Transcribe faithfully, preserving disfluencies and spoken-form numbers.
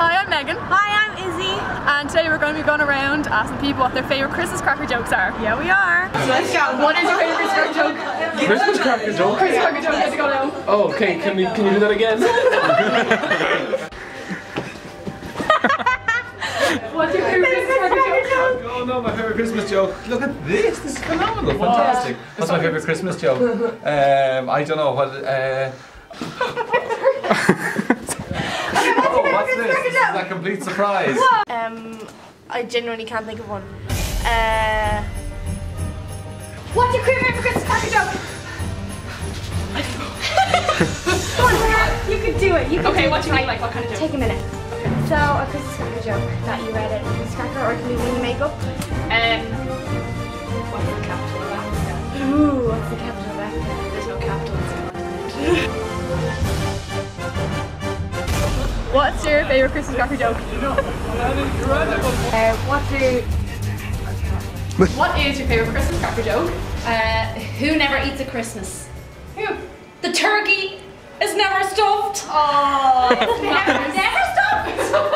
Hi, I'm Megan. Hi, I'm Izzy. And today we're going to be going around asking people what their favourite Christmas cracker jokes are. Yeah, we are. So let's go. What is your favourite Christmas cracker joke? Christmas cracker joke? Christmas cracker joke, let's go now. Oh, okay, can we can you do that again? What's your favourite Christmas cracker joke? Oh no, my favourite Christmas joke. Look at this, this is phenomenal, fantastic. What's my favourite Christmas joke? Um, I don't know, what, uh... Oh, what's this? This is a complete surprise. Um, I genuinely can't think of one. Uh, What's your favourite Christmas cracker joke? Come on, Sarah, you can do it. You can Okay, do what it. do you mean, like what kind of joke? Take a minute. So, a Christmas cracker joke that you read at a Christmas cracker, or can you really make up? Um, what's the capital of Africa? Ooh, what's the capital of Africa? There's no capital, it's a continent. What's your favourite Christmas cracker joke? Uh, what do... What is your favourite Christmas cracker joke? Uh, who never eats at Christmas? Who? The turkey is never stuffed. Oh, Never, never stuffed.